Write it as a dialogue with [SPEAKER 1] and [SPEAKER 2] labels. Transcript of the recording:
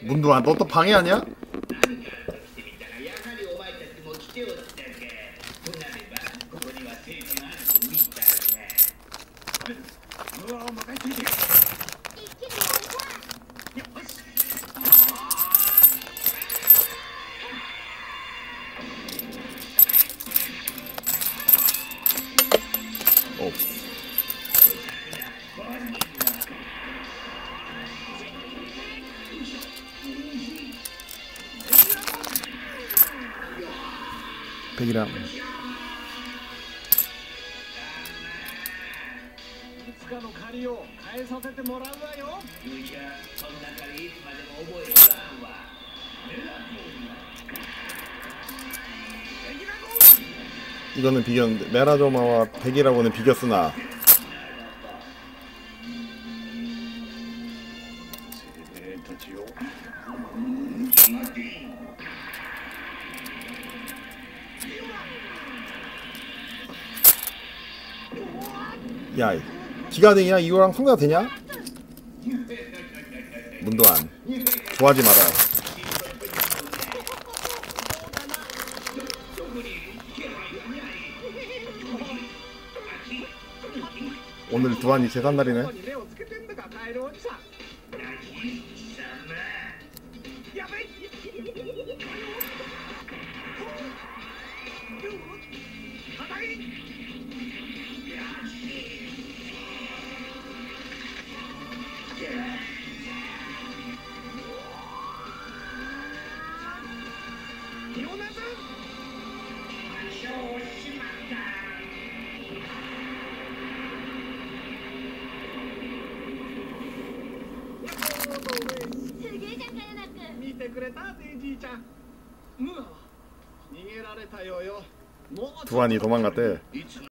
[SPEAKER 1] 문두아, 너 또 방해하냐? 어. 백이랑
[SPEAKER 2] つかの借りを返させてもらうわよ。いや、そんな借りいつまでも覚えらんわ。
[SPEAKER 1] 이거는 비겼는데 메라조마와 백이라고는 비겼으나 야, 기가등이야? 이거랑 성대가 되냐? 문도안 좋아하지 마라. 오늘 두안이 제삿날이네. 두안이 도망갔대.